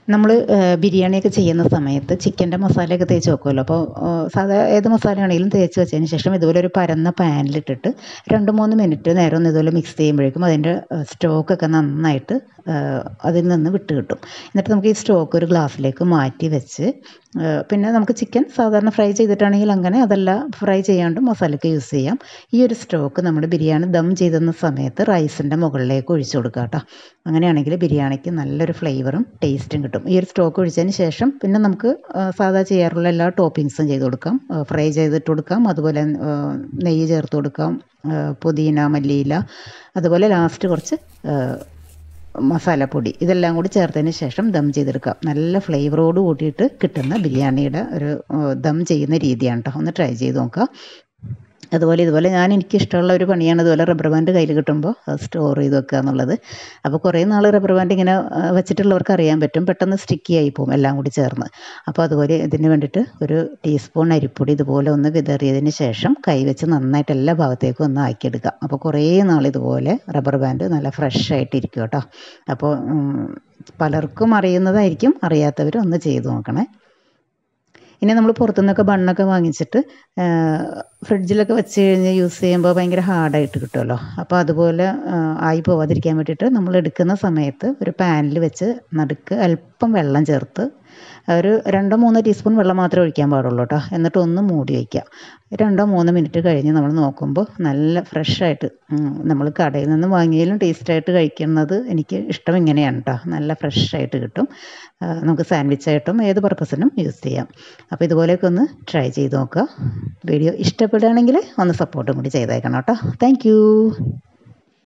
നമ്മൾ ബിരിയാണിയൊക്കെ ചെയ്യുന്ന സമയത്ത് ചിക്കൻ്റെ മസാലയൊക്കെ തേച്ച് വെക്കുമല്ലോ. അപ്പോൾ സാധാ ഏത് മസാലയാണെങ്കിലും തേച്ച് വെച്ചതിന് ശേഷം ഇതുപോലെ ഒരു പരന്ന പാനിലിട്ടിട്ട് 2-3 മിനിറ്റ് നേരം ഒന്ന് ഇതുപോലെ മിക്സ് ചെയ്യുമ്പോഴേക്കും അതിൻ്റെ സ്റ്റോക്കൊക്കെ നന്നായിട്ട് അതിൽ നിന്ന് വിട്ട് കിട്ടും. എന്നിട്ട് നമുക്ക് ഈ സ്റ്റോക്ക് ഒരു ഗ്ലാസ്സിലേക്ക് മാറ്റി വെച്ച് പിന്നെ നമുക്ക് ചിക്കൻ സാധാരണ ഫ്രൈ ചെയ്തിട്ടാണെങ്കിൽ അങ്ങനെ, അതല്ല ഫ്രൈ ചെയ്യാണ്ട് മസാലയ്ക്ക് യൂസ് ചെയ്യാം. ഈ ഒരു സ്റ്റോക്ക് നമ്മൾ ബിരിയാണി ദം ചെയ്തുന്ന സമയത്ത് റൈസിൻ്റെ മുകളിലേക്ക് ഒഴിച്ചു കൊടുക്കുക കേട്ടോ. അങ്ങനെയാണെങ്കിൽ ബിരിയാണിക്ക് നല്ലൊരു ഫ്ലേവറും ടേസ്റ്റും കിട്ടും. ഈ ഒരു സ്റ്റോക്ക് ഒഴിച്ചതിന് ശേഷം പിന്നെ നമുക്ക് സാധാ ചെയ്യാറുള്ള എല്ലാ ടോപ്പിങ്സും ചെയ്ത് കൊടുക്കാം. ഫ്രൈ ചെയ്തിട്ട് കൊടുക്കാം, അതുപോലെ നെയ്യ് ചേർത്ത് കൊടുക്കാം, പുതിന, മല്ലിയില, അതുപോലെ ലാസ്റ്റ് കുറച്ച് മസാലപ്പൊടി, ഇതെല്ലാം കൂടി ചേർത്തതിന് ശേഷം ദം ചെയ്തെടുക്കാം. നല്ല ഫ്ലേവറോട് കൂട്ടിയിട്ട് കിട്ടുന്ന ബിരിയാണിയുടെ ഒരു ദം ചെയ്യുന്ന രീതിയാണ് കേട്ടോ. ഒന്ന് ട്രൈ ചെയ്ത് നോക്കുക. അതുപോലെ ഇതുപോലെ എനിക്കിഷ്ടമുള്ള ഒരു പണിയാണ് ഇതുപോലെ റബ്ബർ ബാൻഡ് കയ്യിൽ കിട്ടുമ്പോൾ സ്റ്റോർ ചെയ്ത് വെക്കുക എന്നുള്ളത്. അപ്പോൾ കുറേ നാൾ റബ്ബർ ബാൻഡ് ഇങ്ങനെ വെച്ചിട്ടുള്ളവർക്ക് അറിയാൻ പറ്റും, പെട്ടെന്ന് സ്റ്റിക്കി ആയി പോകും എല്ലാം കൂടി ചേർന്ന്. അപ്പോൾ അതുപോലെ ഇതിന് വേണ്ടിയിട്ട് ഒരു ടീസ്പൂൺ അരിപ്പൊടി ഇതുപോലെ ഒന്ന് വിതറിയതിന് ശേഷം കൈവച്ച് നന്നായിട്ട് എല്ലാ ഭാഗത്തേക്കും ഒന്ന് ആക്കിയെടുക്കുക. അപ്പോൾ കുറേ നാൾ ഇതുപോലെ റബ്ബർ ബാൻഡ് നല്ല ഫ്രഷ് ആയിട്ടിരിക്കും കേട്ടോ. അപ്പോൾ പലർക്കും അറിയുന്നതായിരിക്കും, അറിയാത്തവർ ഒന്ന് ചെയ്ത് നോക്കണേ. ഇനി നമ്മൾ പുറത്തുനിന്നൊക്കെ ബണ്ണൊക്കെ വാങ്ങിച്ചിട്ട് ഫ്രിഡ്ജിലൊക്കെ വെച്ച് കഴിഞ്ഞ് യൂസ് ചെയ്യുമ്പോൾ ഭയങ്കര ഹാർഡായിട്ട് കിട്ടുമല്ലോ. അപ്പോൾ അതുപോലെ ആയി പോവാതിരിക്കാൻ വേണ്ടിയിട്ട് നമ്മൾ എടുക്കുന്ന സമയത്ത് ഒരു പാനിൽ വെച്ച് നടുക്ക് അല്പം വെള്ളം ചേർത്ത് ഒരു 2-3 ടീസ്പൂൺ വെള്ളം മാത്രമേ ഒഴിക്കാൻ പാടുള്ളൂ കേട്ടോ. എന്നിട്ട് ഒന്ന് മൂടി വയ്ക്കുക. 2-3 മിനിറ്റ് കഴിഞ്ഞ് നമ്മൾ നോക്കുമ്പോൾ നല്ല ഫ്രഷായിട്ട്, നമ്മൾ കടയിൽ നിന്ന് വാങ്ങിയാലും ടേസ്റ്റായിട്ട് കഴിക്കുന്നത് എനിക്ക് ഇഷ്ടം ഇങ്ങനെയാണ് കേട്ടോ. നല്ല ഫ്രഷായിട്ട് കിട്ടും. നമുക്ക് സാൻഡ്വിച്ചായിട്ടും ഏത് പർപ്പസിനും യൂസ് ചെയ്യാം. അപ്പോൾ ഇതുപോലെയൊക്കെ ഒന്ന് ട്രൈ ചെയ്ത് നോക്കുക. വീഡിയോ ഇഷ്ടപ്പെടുകയാണെങ്കിൽ ഒന്ന് സപ്പോർട്ടും കൂടി ചെയ്തേക്കണം കേട്ടോ. താങ്ക്